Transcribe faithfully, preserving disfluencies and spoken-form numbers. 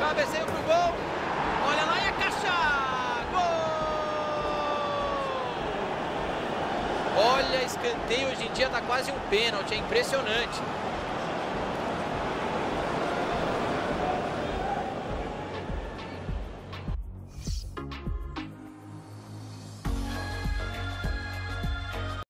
Cabeceio pro gol. Olha lá e a caixa. Gol! Olha, escanteio hoje em dia tá quase um pênalti. É impressionante.